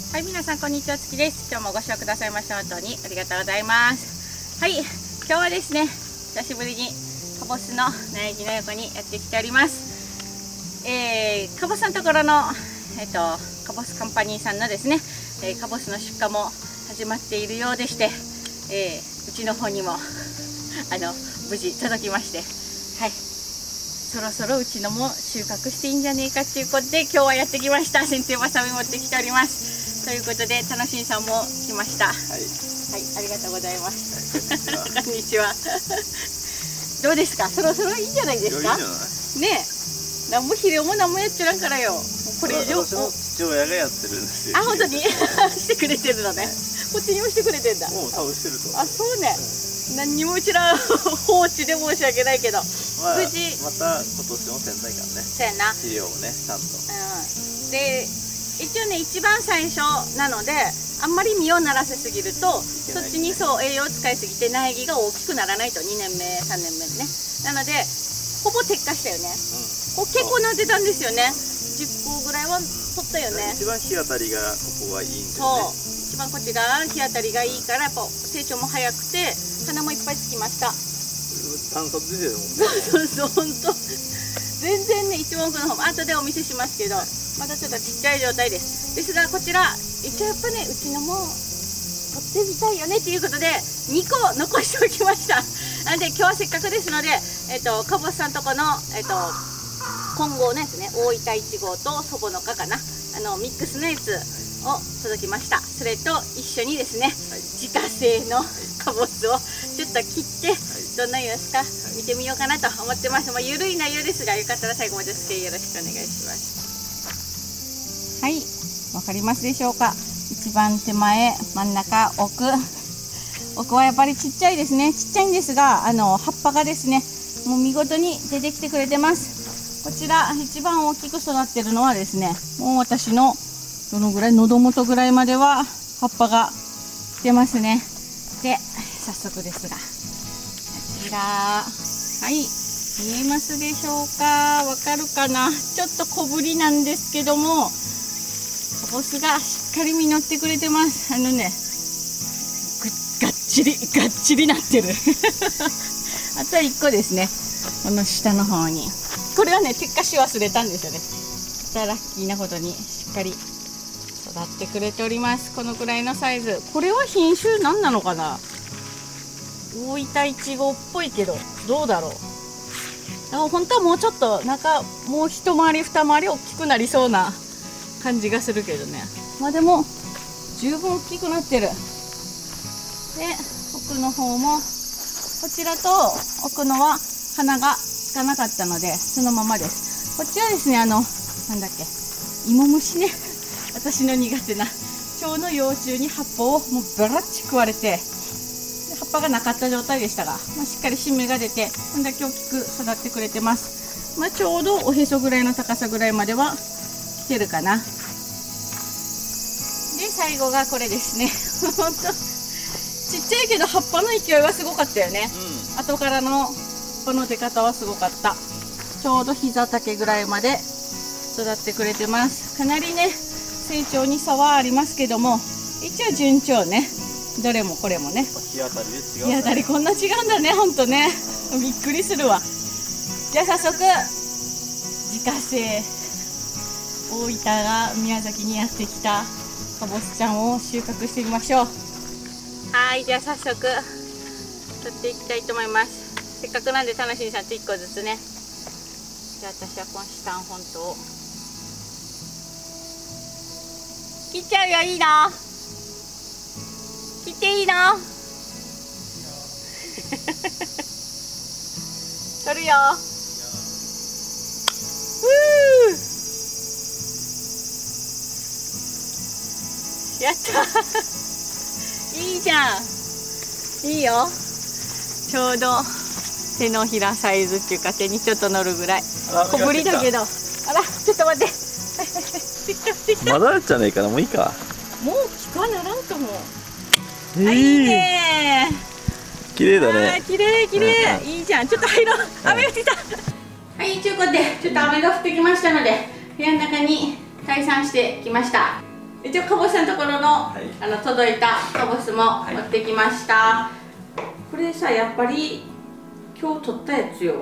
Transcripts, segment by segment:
はい、皆さんこんにちは、つきです。今日もご視聴くださいました本当にありがとうございます。はい、今日はですね、久しぶりにかぼすの苗木の横にやってきております。かぼすのところのかぼすカンパニーさんのですね、かぼすの出荷も始まっているようでして、うちの方にも無事届きまして、はい、そろそろうちのも収穫していいんじゃねえかということで今日はやってきました。剪定ばさみ持ってきております。ということで、楽しんさんも来ました。はい、はい、ありがとうございます。こんにちは。どうですか、そろそろいいんじゃないですか。ねえ、何も肥料も何もやっちゃらんからよ。これ以上。 私の父親がやってるんですよ。 あ、本当にしてくれてるのね。こっちにもしてくれてんだ。 もう多分してると思う。 あ、そうね。何にもうちら放置で申し訳ないけど、無事また今年も仙台からね。 そうやな。 肥料をね、ちゃんと。 で、一応ね、一番最初なので、あんまり実をならせすぎると、そっちにそう栄養を使いすぎて苗木が大きくならないと、2年目、3年目ね。なので、ほぼ撤果したよね。こう結構なってたんですよね。10個ぐらいは取ったよね。 一番日当たりがここはいいんですね。 そう。一番こっちが日当たりがいいから、やっぱ成長も早くて、花もいっぱいつきました。 炭素出てるもんね。 そう、本当。全然ね、一番奥の方も後でお見せしますけど、まだちょっとちっちゃい状態です。ですが、こちら、一応やっぱね、うちのも取ってみたいよねっていうことで、2個残しておきました。なので、今日はせっかくですので、かぼすさんとこの、混合のやつね、大分1号と祖母のかかな、ミックスのやつを届きました。それと一緒にですね、自家製のかぼすをちょっと切って、どんな様子か見てみようかなと思ってます。ゆるい内容ですが、よかったら最後までお付き合いよろしくお願いします。はい、わかりますでしょうか。一番手前、真ん中、奥はやっぱりちっちゃいですね。ちっちゃいんですが、葉っぱがですね、もう見事に出てきてくれてます。こちら、一番大きく育ってるのはですね、もう私のどのぐらい、喉元ぐらいまでは葉っぱが出ますね。で、早速ですが、こちら、はい、見えますでしょうか。わかるかな。ちょっと小ぶりなんですけども、かぼすがしっかり実ってくれてます。がっちりなってる。あとは1個ですね。この下の方に。これはね、撤果し忘れたんですよね。またラッキーなことにしっかり育ってくれております。このくらいのサイズ。これは品種何なのかな。大分1号っぽいけど、どうだろう。本当はもうちょっと中、もう一回り二回り大きくなりそうな感じがするけどね。まあでも十分大きくなってる。で、奥の方もこちらと奥のは花がつかなかったのでそのままです。こっちはですね、なんだっけ、芋虫ね。私の苦手な蝶の幼虫に葉っぱをもうバラッチ食われて、葉っぱがなかった状態でしたが、しっかり新芽が出てこんだけ大きく育ってくれてます。ちょうどおへそぐらいの高さぐらいまでは来てるかな。で、最後がこれですね。ほんとちっちゃいけど葉っぱの勢いはすごかったよね。後からのこの出方はすごかった。ちょうど膝丈ぐらいまで育ってくれてます。かなりね、成長に差はありますけども、一応順調ね。どれもこれもね。 日当たりで違う。 日当たりこんな違うんだね、ほんとね。びっくりするわ。じゃあ早速、自家製、大分が宮崎にやってきたかぼすちゃんを収穫してみましょう。はい、じゃあ早速、取っていきたいと思います。せっかくなんで楽しみさんと1個ずつね。じゃあ私はこの下の本当を切っちゃうよ。いいな。切っていいな。取るよ。やったいいじゃん。いいよ。ちょうど手のひらサイズっていうか、手にちょっと乗るぐらい小ぶりだけど。あら、ちょっと待って。 まだじゃねえかな。もういいか。 もう聞かならんと思う。いいね。 綺麗だね。 綺麗綺麗。いいじゃん。ちょっと入ろう。雨が降ってきた。はい、ということでちょっと雨が降ってきましたので、部屋の中に退散してきました。 一応かぼすのところの、 はい、 届いたかぼすも持ってきました、はい、これさやっぱり今日取ったやつよ、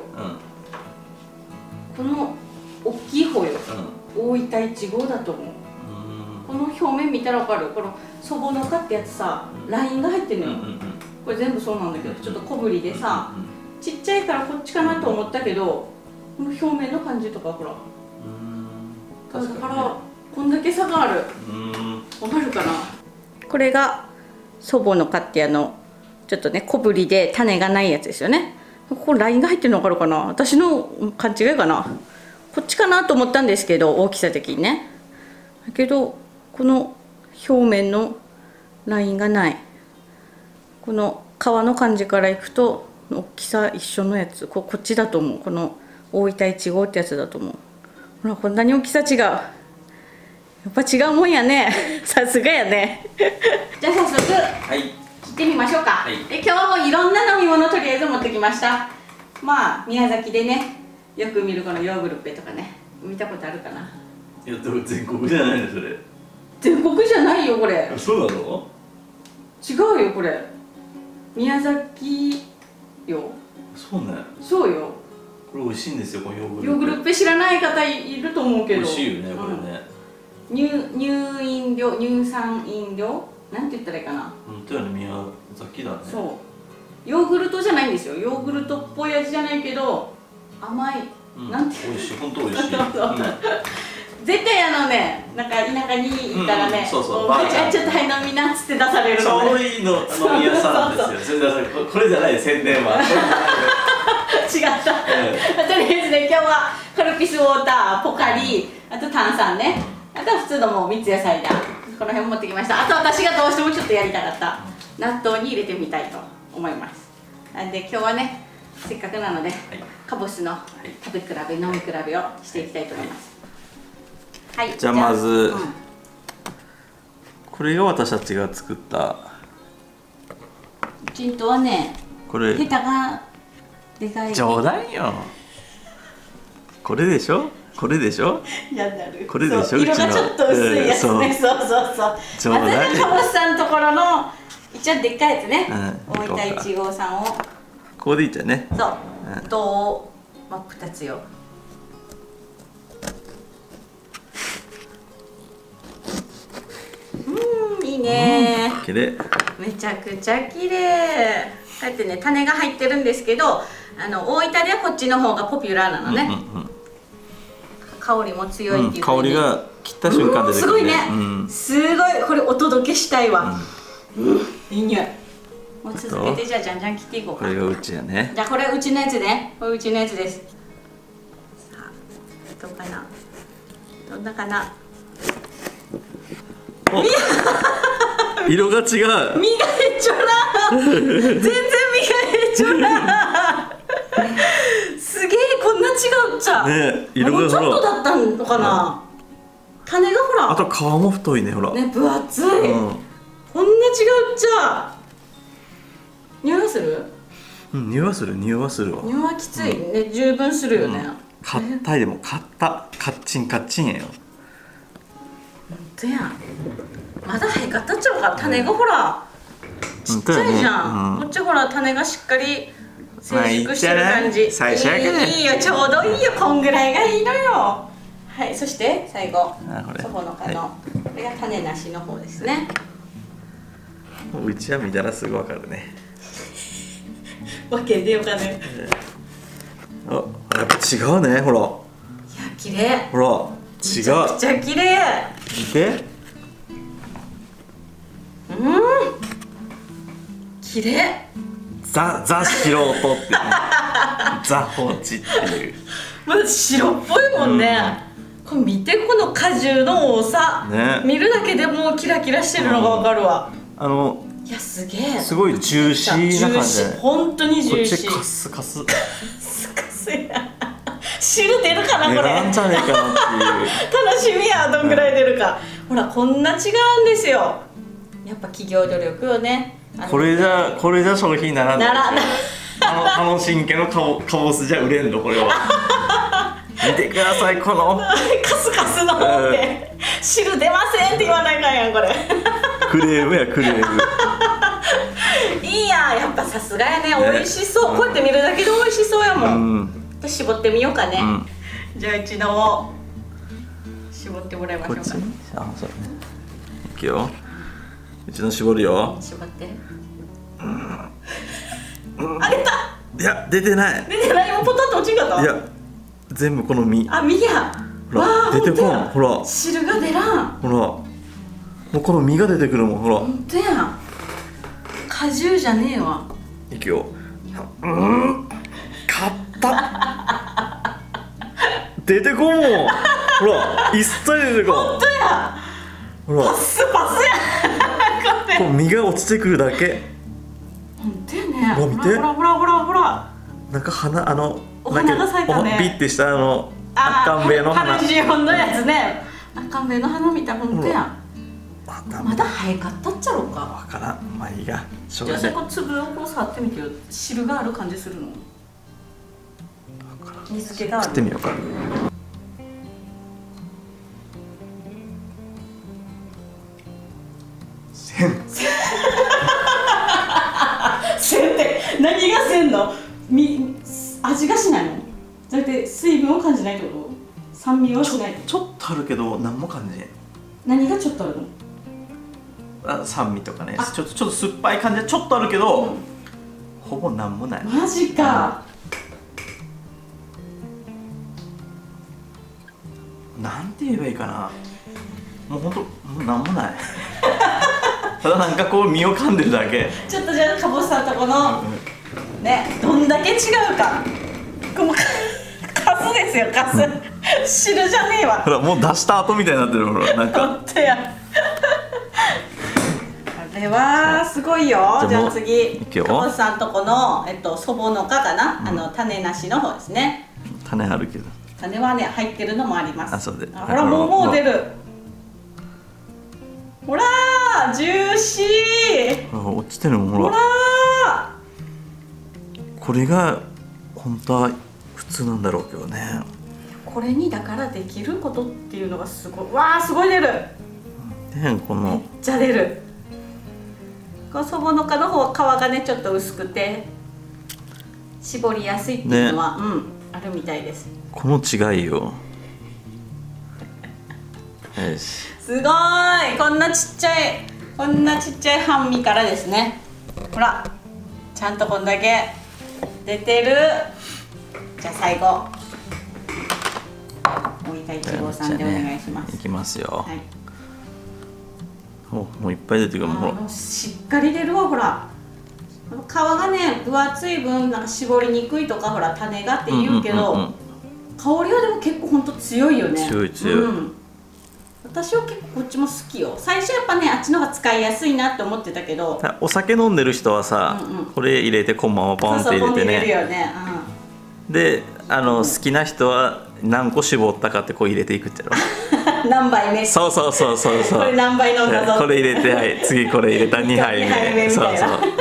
この大きい方よ、大分1号だと思う。この表面見たら分かる、このそぼのかってやつさ、ラインが入ってるのよ。これ全部そうなんだけど、ちょっと小ぶりでさ、ちっちゃいからこっちかなと思ったけど、この表面の感じとかほら、だからこんだけ差がある。分かるかな。これがそぼのかってちょっとね小ぶりで種がないやつですよね。ここラインが入ってるの分かるかな。私の勘違いかな。こっちかなと思ったんですけど、大きさ的にね。だけどこの表面のラインがない。この皮の感じからいくと大きさ一緒のやつ、こっちだと思う。この大分1号ってやつだと思う。ほらこんなに大きさ違う。やっぱ違うもんやね。さすがやね。じゃあ早速、切ってみましょうか。はい、で今日もいろんな飲み物とりあえず持ってきました。まあ宮崎でねよく見るこのヨーグルペとかね、見たことあるかな。 いやでも全国じゃないのそれ。 全国じゃないよこれ。 そうなの？ 違うよこれ。宮崎よ。 そうね。 そうよ。 これ美味しいんですよこのヨーグルペ。 ヨーグルペ知らない方いると思うけど。 美味しいよねこれね。 乳酸飲料なんて言ったらいいかな。 本当やね、宮崎だね。 そう。ヨーグルトじゃないんですよ。ヨーグルトっぽい味じゃないけど甘い。なんて。 美味しい、本当美味しい。 絶対なんか田舎に行ったらね、ちょっとはい飲みなっつって出されるのね。 ちょうどいいの飲み屋さんですよ。これじゃない宣伝は。 違った。とりあえずね今日はカルピスウォーター、ポカリ、あと炭酸ね、あとは普通のもう三ツ矢サイダー、この辺持ってきました。あと私がどうしてもちょっとやりたかった納豆に入れてみたいと思います。なんで今日はねせっかくなので、かぼすの食べ比べ飲み比べをしていきたいと思います。はい、 じゃあまず、これが私たちが作ったチントはね、 これヘタがでかい。 冗談よ。これでしょ、これでしょ、これでしょ。 色がちょっと薄いやつね。そうそうそう。私がかぼすさんのところの一応でっかいやつね、大分1号さんをここでいいじゃんね。 そう、と真っ二つよ。いいね。 綺麗。 めちゃくちゃ綺麗。こうやってね種が入ってるんですけど、大分ではこっちの方がポピュラーなのね。香りも強いっていう、 香りが切った瞬間で出てくる。すごいね。すごい、これお届けしたいわ。いい匂い。もう続けてじゃあじゃんじゃん切っていこうか。 これがうちやね。 じゃあこれうちのやつね。これうちのやつです。さあどうかな。どんなかな。 色が違う。 身がへっちょら。全然身がへっちょら。すげえ、こんな違うっちゃ。 ね、色がもうちょっとだったのかな。種がほら。 あと皮も太いね、ほら。 ね、分厚い。こんな違うっちゃ。匂いはする？ 匂いはする、匂いはするわ。 匂いはきついね、十分するよね。 硬いでもカッチンカッチンやよ。 ほんとやん。まだへかったっちゃうから、種がほらちっちゃいじゃん。こっちほら種がしっかり成熟してる感じ。 最初やけどいいよ、ちょうどいいよ、こんぐらいがいいのよ。はい、そして最後そこのこれが種なしの方ですね。 うちは見たらすぐわかるね。 わけでよかね。 あ、やっぱ違うね、ほら。いや、 綺麗。 ほら、違う。めちゃくちゃ綺麗。 見て。 綺麗。 ザ素人ってね。ザ放置っていう。 まだ白っぽいもんね。これ見て、この果汁の多さ。見るだけでもうキラキラしてるのがわかるわ。いや、すげえ。すごいジューシーな感じだね。 本当にジューシー。 こっちカスカス。 スカスや。汁出るかなこれ。 なんじゃねえかなっていう。 楽しみや、どんぐらい出るか。ほら、こんな違うんですよ。やっぱ企業努力よね。 これじゃ商品ならない。楽しんけのかぼすじゃ売れんのこれは。見てください、このカスカスの方って汁出ませんって言わないかんやんこれ。 クレームやクレーム。 いいやん、やっぱさすがやね、美味しそう。こうやって見るだけで美味しそうやもん。絞ってみようかね。じゃあうちのを絞ってもらいましょうか。 あ、そうね。いくよ。うちの絞るよ。 絞って。あ、出た。 いや、出てない。 出てない。もうポタッと落ちんかった。 いや、全部この実。 あ、実や。 ほら、出てこん。ほら。 汁が出らん。 ほら。もうこの実が出てくるもん。ほら。 本当やん。果汁じゃねえわ。 いくよ。かった。出てこんもん。ほら、一切出てこん。 本当や。 ほら。 パスパスや。 こう実が落ちてくるだけ。 本当やね。 ほら見て。 ほらほらほらほら。 なんか花お花が咲いたね。 ビッてしたアッカンベイの花。 ハルジオンのやつね。アッカンベイの花見た本当や。まだ早かったっちゃろうか。 わからん。まあいいや。 じゃあそこ粒をこう触ってみてよ。汁がある感じするの。水気がある。 食ってみようか。せんって何がせんの？味がしないの？だって水分を感じないってこと？酸味をしない。 ちょっとあるけど何も感じない。 何がちょっとあるの？ 酸味とかね、ちょっと酸っぱい感じはちょっとあるけど、ほぼ何もない。 マジか。 なんて言えばいいかな。もうほんともう何もない。ただなんかこう身を噛んでるだけ。 ちょっとじゃあかぼすさんとこのね、どんだけ違うか。このカスですよ、カス。汁じゃねえわ。 ほらもう出した後みたいになってる。ほらなんか。 本当や。これはすごいよ。じゃあ次、かぼすさんとこの祖母のかかな、種なしの方ですね。 種あるけど。 種はね入ってるのもあります。 あ、そうで。 ほらもう出る。ほらー、ジューシー。 落ちてるもん。ほら。これが本当は普通なんだろうけどね。 これにだからできることっていうのがすごい。わあ、すごい出る。 このめっちゃ出る。この祖母のかの方は皮がねちょっと薄くて絞りやすいっていうのは、あるみたいです。 この違いよ。よし。 すごい。こんなちっちゃい半身からですね。ほら、ちゃんとこんだけ出てる。じゃあ最後もう一回1号さんでお願いします。 いきますよ。 はい。 もういっぱい出てくる。ほら。 しっかり出るわ。ほら。皮がね分厚い分なんか絞りにくいとかほら種がって言うけど、香りはでも結構ほんと強いよね。 強い強い。 私は結構こっちも好きよ。最初やっぱねあっちの方が使いやすいなって思ってたけど、 お酒飲んでる人はさ、これ入れてこのままポンって入れてね。で好きな人は何個絞ったかってこう入れていくってやろ。 何杯目。 そうこれ何杯飲んだぞ。 これ入れて、はい、次これ入れた2杯目。そう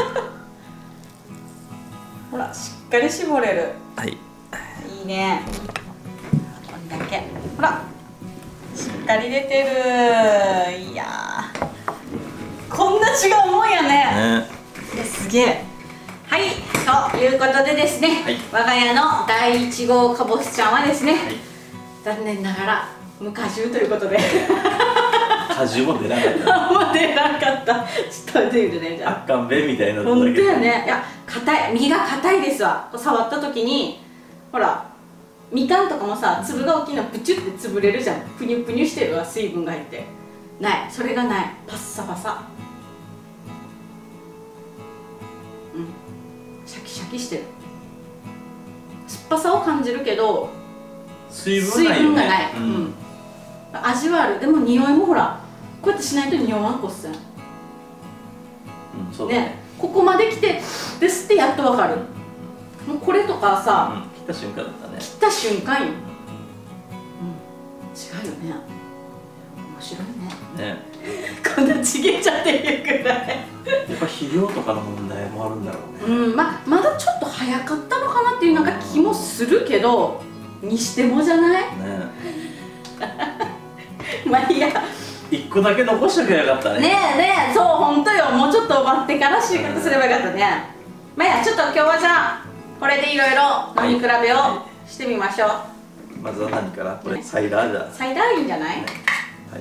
ほらしっかり絞れる。 はい。 いいね。こんだけ。ほら。しっかり出てる。いやー、こんな違うもんやね。すげえ。はい、ということでですね、我が家の第1号かぼすちゃんはですね、残念ながら無果汁ということで。 果汁も出なかった。 もう出なかった。ちょっと出るね、じゃあ。 アッカンベイみたいな。 本当やね。いや、硬い、身が硬いですわ。触った時に、ほら。みかんとかもさ、粒が大きいのプチュって潰れるじゃん。プニュプニュしてるわ、水分が入ってない。それがない。パッサパサ。シャキシャキしてる。酸っぱさを感じるけど水分がない。 味はある。でも匂いもほらこうやってしないと匂わんこっすね。ここまで来てですってやっとわかる。もうこれとかさ、 切った瞬間だったね。 切った瞬間よ。違うよね。面白いね。こんなちぎっちゃっていうくらい。 やっぱ肥料とかの問題もあるんだろうね。 まだちょっと早かったのかなっていうなんか気もするけど、にしてもじゃない？ まあいいや。 1個だけ残しとけばよかったね。 ねえねえ、そう本当よ。もうちょっと待ってから収穫すればよかったね。まあいいや、ちょっと今日はじゃあこれでいろいろ飲み比べをしてみましょう。 まずは何から？これサイダーじゃん。 サイダーいいんじゃない？ はい、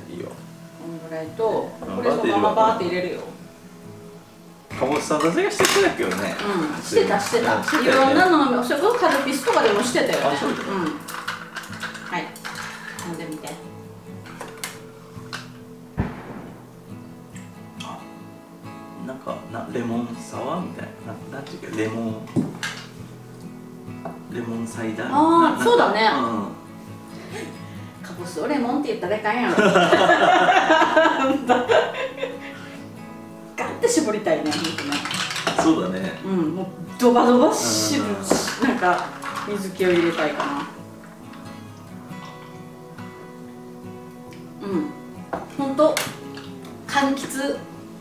いいよ。 このぐらいと、これそのままバーって入れるよ。 鴨本さんたちがしてくれたけどね。 うん、してたしてた。いろんなの、それこそカルピスとかでもしてたよね。 あ、そうだよ。 うん。はい。飲んでみて。 あ、なんかレモンサワーみたいな、なんていうかレモンサイダー。 ああ、そうだね。 うん。 カボスをレモンって言ったらいかんやろ。ガッて絞りたいね、ほんとね。 そうだね。 うん、もうドバドバなんか水気を入れたいかな。うん、ほんと柑橘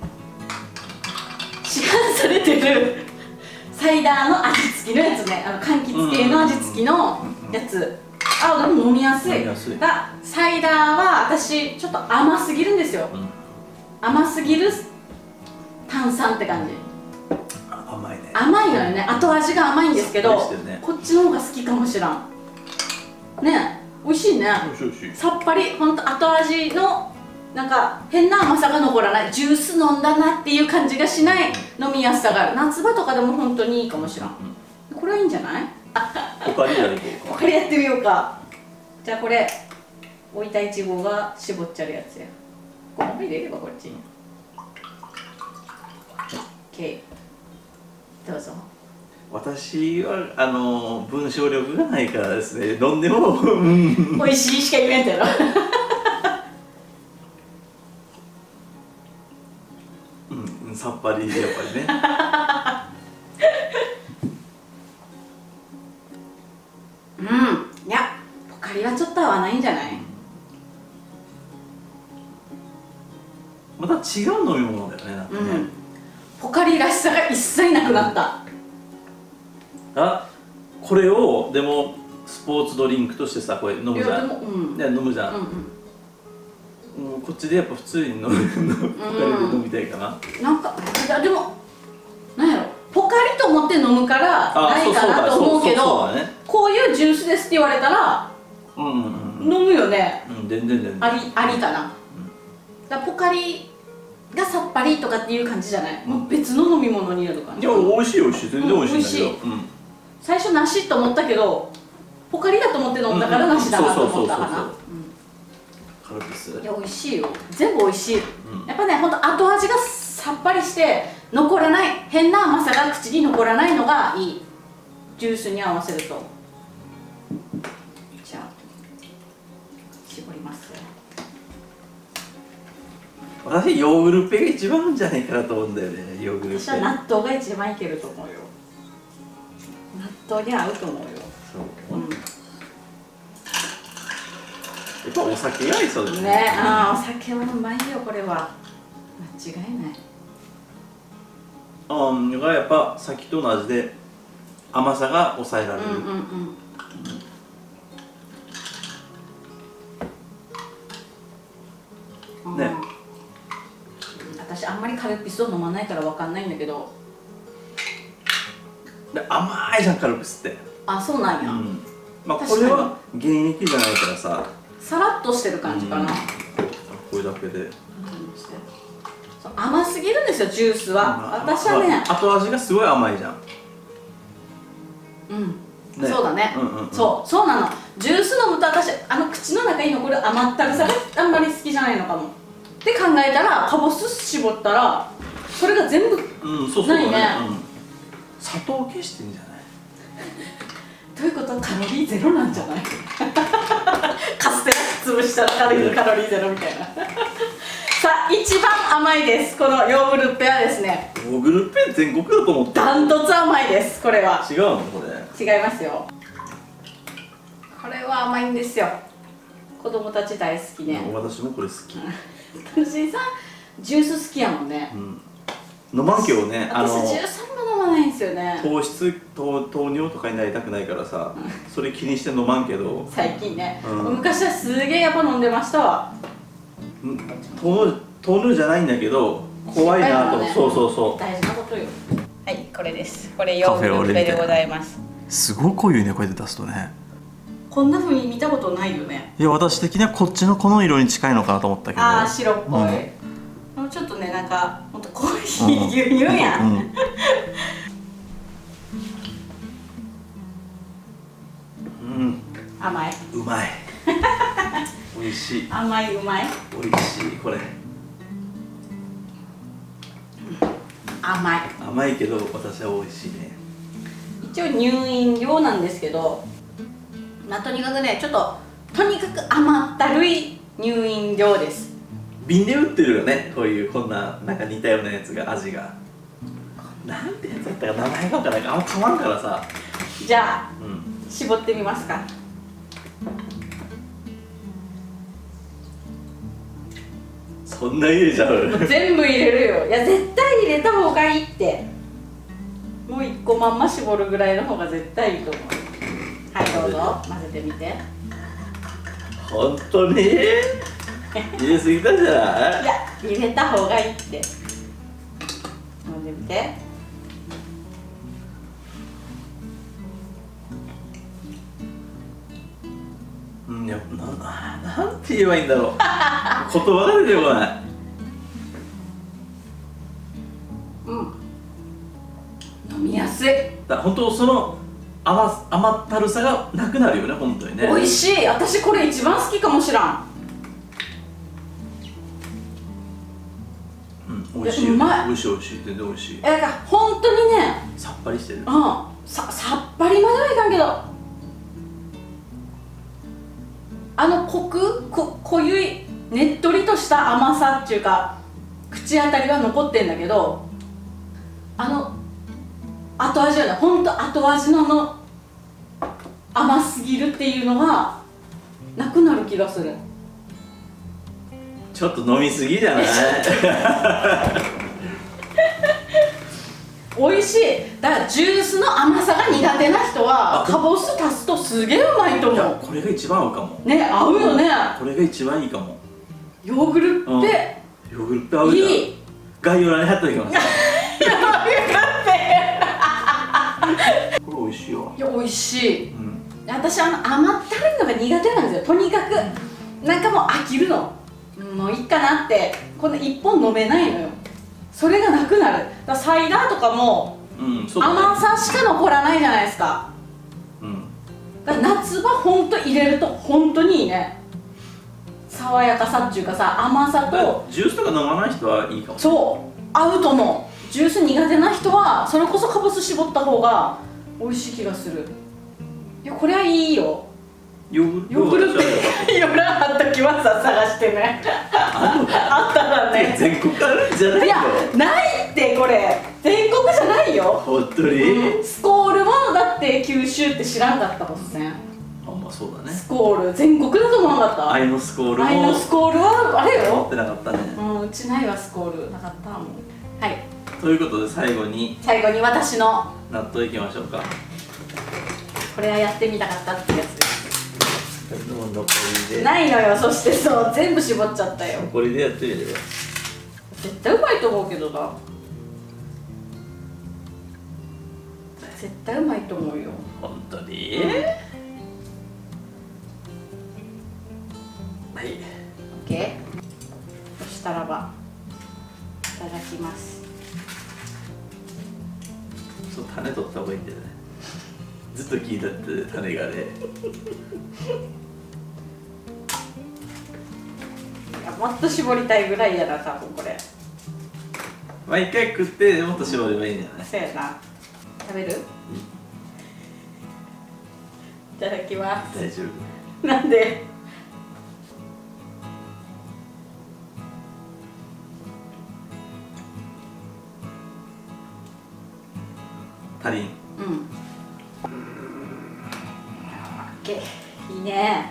市販されてるサイダーの味付きのやつね。柑橘系の味付きのやつ。あ、でも飲みやすい。がサイダーは私ちょっと甘すぎるんですよ。甘すぎる炭酸って感じ。 甘いね。 甘いのよね。後味が甘いんですけど、こっちの方が好きかもしらん。ね、美味しいね。さっぱり、ほんと後味のなんか変な甘さが残らない。ジュース飲んだなっていう感じがしない飲みやすさがある。夏場とかでも本当にいいかもしらん。これはいいんじゃない？ 他にやりこうか。 これやってみようか。じゃあこれ置いたいちごが絞っちゃうやつや。このまま入れればこっちに。OK。どうぞ。 私は文章力がないからですね、飲んでも美味しいしか言えんやろ。 うん、さっぱりやっぱりね。 うん、いやポカリはちょっと合わないんじゃない？ また違う飲み物だよね、なんかね。 うん、ポカリらしさが一切なくなった。 あ、これをでもスポーツドリンクとしてさ、これ飲むじゃん。飲むじゃん。もうこっちでやっぱ普通にポカリで飲みたいかな。 なんかでもなんやろ、ポカリと思って飲むからないかなと思うけど、こういうジュースですって言われたら飲むよね。 全然ありかな。だポカリがさっぱりとかっていう感じじゃない。もう別の飲み物になる感じ。 いや、美味しい全然美味しいんだけど。 最初梨と思ったけどポカリだと思って飲んだから梨だなと思ったかな。 カルピス、 いや美味しいよ。全部美味しい。やっぱね、ほんと後味がさっぱりして残らない、変な甘さが口に残らないのがいい。ジュースに合わせると。じゃあ絞りますよ。 私ヨーグルペが一番いいんじゃないかなと思うんだよね。ヨーグルペ。 私は納豆が一番いけると思うよ。納豆に合うと思うよ。そう、 やっぱお酒が合いそうですね。 ね、お酒はうまいよ、これは間違いない。 がやっぱさっきと同じで甘さが抑えられる。ね。 私あんまりカルピスを飲まないからわかんないんだけど。 甘いじゃん、カルピスって。 あ、そうなんや。 まあこれは原液じゃないからさ、 さらっとしてる感じかな。 これだけで甘すぎるんですよ、ジュースは。私はね、 後味がすごい甘いじゃん。 そうだね。そうなの。ジュース飲むと私口の中に残る甘ったるさがあんまり好きじゃないのかもって考えたら、カボス絞ったらそれが全部ないね。 砂糖消してんじゃない？ ということはカロリーゼロなんじゃない？カステラ潰したらカロリーゼロみたいな。さあ、一番甘いです、このヨーグルペはですね。 ヨーグルペ全国だと思って。 ダントツ甘いです、これは。 違うのこれ？ 違いますよ。これは甘いんですよ。子供たち大好きね。 私もこれ好き。 楽しいさん、ジュース好きやもんね。 飲まんけどね。 私ジュースあんま飲まないんですよね。 糖尿とかになりたくないからさ、それ気にして飲まんけど。 最近ね。昔はすげえやっぱ飲んでましたわ。 トヌじゃないんだけど怖いなと、そうそうそう、 大事なことよ。はい、これです。これヨーグルトでございます。 すごい濃いね、こうやって出すとね。 こんな風に見たことないよね。 いや、私的にはこっちのこの色に近いのかなと思ったけど。 ああ、白っぽい、もうちょっとね、なんかもっとコーヒー牛乳やん。甘い、 うまい美味しい、 甘い、うまい、 美味しい。これ甘い、 甘いけど私は美味しいね。 一応入院用なんですけど、まあとにかくね、ちょっととにかく甘ったるい入院用です。 瓶で売ってるよね、こういうこんななんか似たようなやつが、味がなんてやつだったか名前が分からんからあんま変わんからさ。 じゃあ、絞ってみますか。 そんな入れちゃう全部入れるよ。いや、絶対入れた方がいいって。もう1個まんま絞るぐらいの方が絶対いいと思う。はい、どうぞ混ぜてみて。 本当に入れすぎたじゃない？ いや、入れた方がいいって。飲んでみて。 いや、なんて言えばいいんだろう言葉が出てこない。 飲みやすい。 本当その甘ったるさがなくなるよね、本当にね。 美味しい。私これ一番好きかもしらん。 美味しい、 うまい、 美味しい、美味しい、全然美味しい。 だから本当にね、 さっぱりしてる。 さっぱりまではいかんけど、濃ゆいねっとりとした甘さっていうか口当たりは残ってんだけど、後味はね、ほんと後味の甘すぎるっていうのがなくなる気がする。 ちょっと飲みすぎじゃない美味しい。だからジュースの甘さが苦手な人はかぼす足すとすげえうまいと思う。 これが一番合うかもね、合うよね。 これが一番いいかも。 ヨーグルってヨーグルって合うじゃん。 いい。 概要欄に貼っときます。 ヨーグルってこれ美味しいわ。 いや、美味しい。私甘ったるいのが苦手なんですよ。とにかくなんかもう飽きるの、もういいかなって、この1本飲めないのよ。それがなくなる。だからサイダーとかも、甘さしか残らないじゃないですか。だから夏場ほんと入れると本当にいいね。爽やかさっていうかさ、甘さとジュースとか飲まない人はいいかも。 そう合うと思う。ジュース苦手な人はそれこそかぼす絞った方が美味しい気がする。いや、これはいいよ。ヨーグルって夜貼っときます。探してねあったらね。 全国あるんじゃないの？ いや、ないって。これ全国じゃないよ。 本当に？ スコールもだって九州って知らんかったもんね。 あ、まあそうだね。 スコール全国だと思わなかった。 愛のスコールも。 愛のスコールはあれよ。 持ってなかったね。 うちないわ、スコールなかったもん。はい。 ということで最後に私の納豆いきましょうか。 これはやってみたかったってやつです。 残りでないのよ。そしてそう全部絞っちゃったよ。 これでやってみれば絶対うまいと思うけどな。絶対うまいと思うよ。 本当に？はい。 OK。そしたらばいただきます。 そう種取った方がいいんだよね。ずっと聞いたって種がね。 もっと絞りたいぐらいやな、多分これ。 まあ一回食ってもっと絞ればいいんじゃない？ そうやな。食べる？いただきます。 大丈夫。 なんで？ 足りん。 いいね。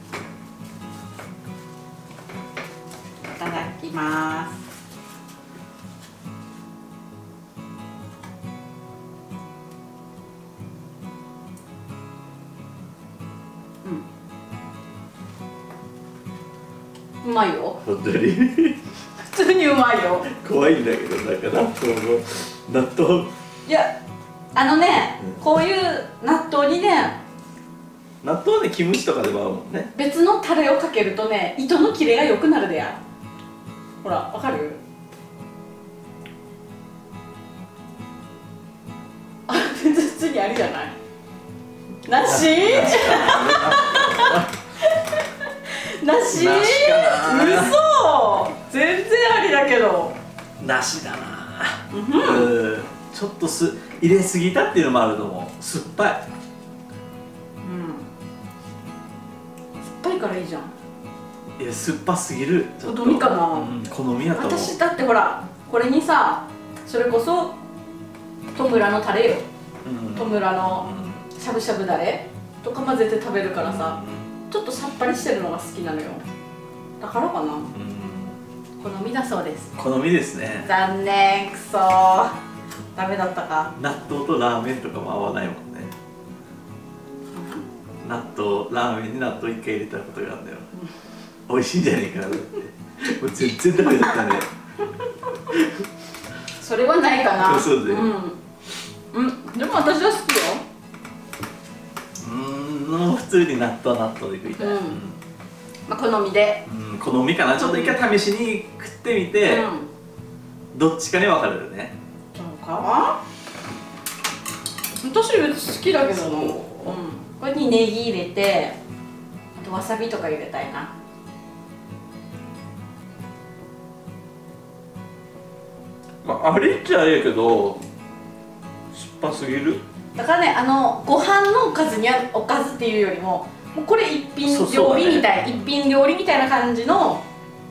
いただきます。 まいよ。 本当に普通にうまいよ。 怖いんだけど、なんか納豆いや、こういう納豆にね、 納豆はね、キムチとかでも合うもんね。 別のタレをかけるとね、糸の切れが良くなるでや。ほら、わかる？あ、全然普通にありじゃない？なし？なし？ なしかな。 嘘！全然ありだけど。 なしだな。ちょっと入れすぎたっていうのもあると思う。酸っぱい。 酸っぱいからいいじゃん。 いや、酸っぱすぎる。 好みかな。 好みやと思う。 私だってほら、これにさ、それこそ戸村のタレよ。戸村のしゃぶしゃぶだれとか混ぜて食べるからさ、ちょっとさっぱりしてるのが好きなのよ。だからかな。好みだそうです。 好みですね。 残念、くそー、ダメだったか。 納豆とラーメンとかも合わないもんね。納豆、ラーメンに納豆1回入れたことがあるんだよ。美味しいんじゃないかなって。もう全然ダメだったね。 それはないかな。 そうで。 でも私は好きよ。 普通に納豆で食いたい。 まあ好みで。 好みかな。ちょっと一回試しに食ってみて、どっちかに分かれるね。 そうか。私好きだけどな。これにネギ入れて、あとわさびとか入れたいな。 まあ、あれっちゃあれやけど酸っぱすぎる。 だからね、ご飯のおかずにおかずっていうよりも、もうこれ一品料理みたい、一品料理みたいな感じの。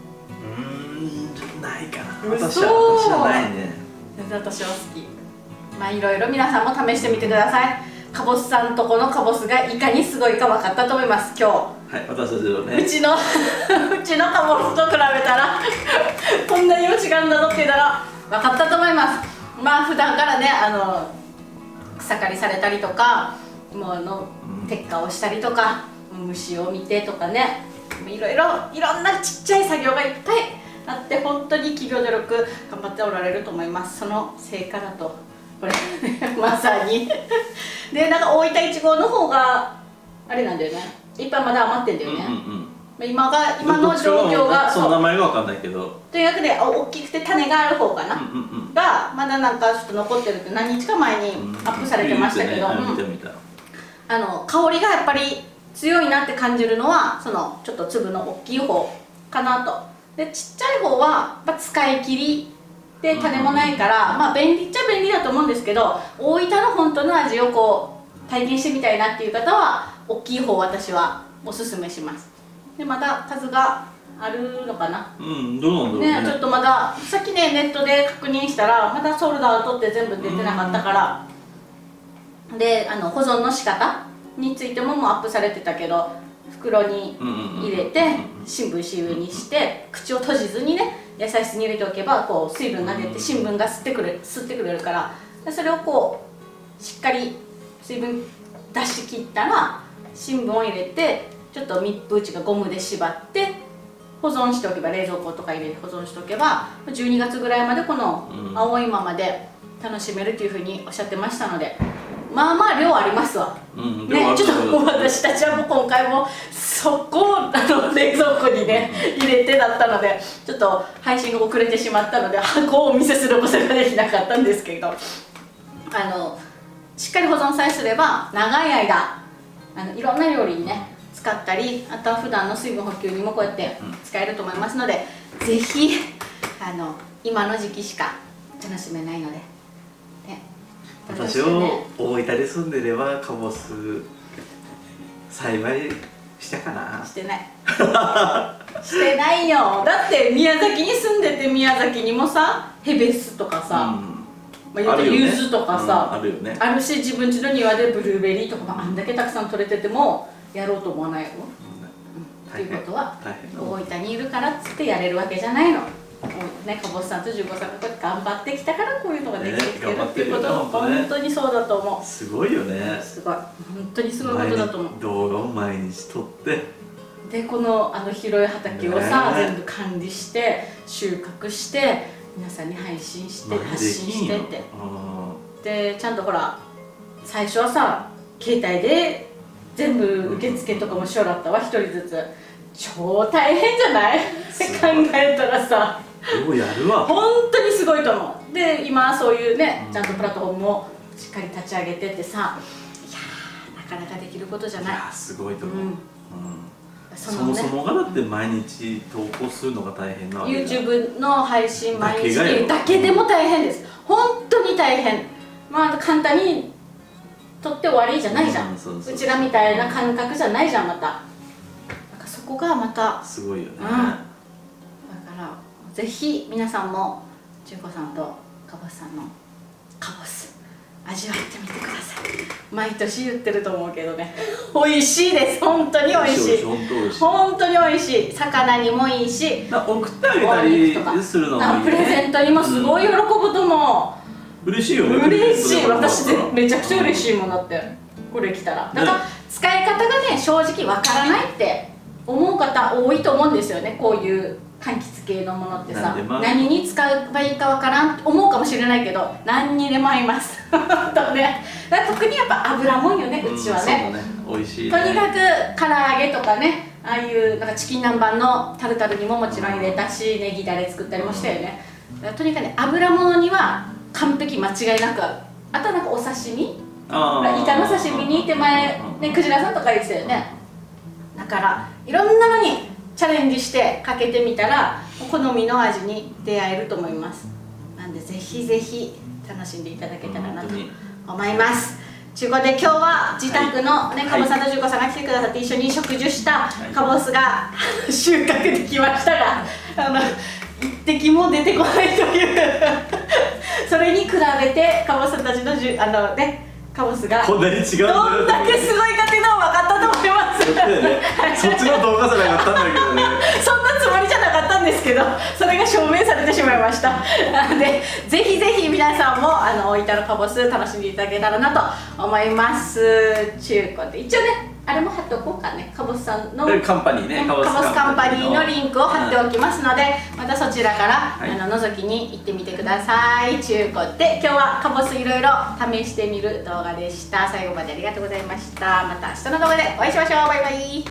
ないかな。私はないね。 全然私は好き。まあいろいろ皆さんも試してみてください。かぼすさんとこのかぼすがいかにすごいか分かったと思います、今日。 はい、私たちのね。 うちのかぼすと比べたらこんなにも違うんだぞっていうのが分かったと思います。まあ普段からね、草刈りされたりとか、もう摘果をしたりとか、虫を見てとかね、いろんなちっちゃい作業がいっぱいあって、本当に企業努力頑張っておられると思います。その成果だとこれまさにで、なんか大分1号の方があれなんだよね、いっぱいまだ余ってんだよね。今の状況が、 その名前が分かんないけど、 とにかくね、大きくて種がある方かな、がまだなんかちょっと残ってるって、何日か前にアップされてましたけど、香りがやっぱり強いなって感じるのは、そのちょっと粒の大きい方かなと。で、ちっちゃい方はやっぱ使い切りで種もないから、まあ便利っちゃ便利だと思うんですけど、大分の本当の味をこう体験してみたいなっていう方は大きい方を私はおすすめします。で、まだ数があるのかな。 どうなんだろうね。 ちょっとまださっきね、ネットで確認したらまだソールドアウトって全部出てなかったから、で、保存の仕方についてももうアップされてたけど、袋に入れて新聞紙上にして口を閉じずにね、野菜室に入れておけばこう水分が出て新聞が吸ってくれるから、それをこうしっかり水分出し切ったら新聞を入れて、ちょっと密封地がゴムで縛って保存しておけば、冷蔵庫とか入れて保存しておけば12月ぐらいまでこの青いままで楽しめるというふうにおっしゃってましたので、まあまあ量ありますわ。ね、ちょっと私たちはもう今回もそこを冷蔵庫にね入れてだったので、ちょっと配信が遅れてしまったので箱をお見せすることができなかったんですけど、しっかり保存さえすれば長い間いろんな料理にね使ったり、あとは普段の水分補給にもこうやって使えると思いますので、ぜひ今の時期しか楽しめないので、ね、 私を大分で住んでればかぼす栽培したかな。 してないしてないよ。だって宮崎に住んでて、宮崎にもさヘベスとかさ、柚子とかさあるし、自分家の庭でブルーベリーとかもあんだけたくさん取れててもやろうと思わないよ。っていうことは大分にいるからっつってやれるわけじゃないの。ね、かぼすさんと15さんがこうやって頑張ってきたからこういうのができてきてるっていうことは本当にそうだと思う。 すごいよね。 すごい、本当にすごいことだと思う。 動画を毎日撮ってでこの広い畑をさ、全部管理して収穫して皆さんに配信して発信してって。でちゃんとほら最初はさ携帯で全部受付とかもしょらったわ、1人ずつ。超大変じゃないって考えたらさ、 ようやるわ。 本当にすごいと思う。で今そういうねちゃんとプラットフォームもしっかり立ち上げてってさ、いやーなかなかできることじゃない。いやすごいと思う。そもそもがだって毎日投稿するのが大変なわけだ。 YouTube の配信毎日だけでも大変です。本当に大変。まあ簡単に撮って終わりじゃないじゃん。うちらみたいな感覚じゃないじゃん。またそこがまたすごいよね。だからぜひ皆さんも中子さんとかぼすさんのかぼす味わってみてください。毎年言ってると思うけどね、美味しいです。本当に美味しい。本当に美味しい。魚にもいいし、 送ってあげたりするのもいいね。 プレゼントにもすごい喜ぶと思う。嬉しいよね。 嬉しい。私めちゃくちゃ嬉しいもんだってこれ来たら。だから使い方がね正直わからないって思う方多いと思うんですよね。こういう柑橘系のものってさ、何に使えばいいかわからんって思うかもしれないけど、何にでも合いますとね。特にやっぱ油もんよね、うちはね。 美味しい。 とにかく唐揚げとかね、ああいうなんかチキン南蛮のタルタルにももちろん入れたし、ネギだれ作ったりもしたよね。とにかくね、油物には完璧間違いなくある。あとはなんかお刺身、イカの刺身に手前ね、クジラさんとか言ってたよね。だからいろんなのにチャレンジしてかけてみたら好みの味に出会えると思います。なんでぜひぜひ楽しんでいただけたらなと思います。ということで今日は自宅のね、かぼすさんとじゅうこさんが来てくださって一緒に植樹したかぼすが収穫できましたが、一滴も出てこないというそれに比べてかぼすさんたちのかぼすがこんなに違うどんだけすごいかっていうのは分かったと思います。 そっちの動画じゃなかったんだけどね。 そんなつもりじゃなかったんですけど、それが証明されてしまいました。なのでぜひぜひ皆さんも大分のかぼす楽しんでいただけたらなと思います。中古で一応ねあれも貼っておこうかね、かぼすさんのカンパニーね、 かぼすカンパニーのリンクを貼っておきますので、またそちらから覗きに行ってみてください。中古で今日はかぼすいろいろ試してみる動画でした。最後までありがとうございました。また明日の動画でお会いしましょう。バイバイ。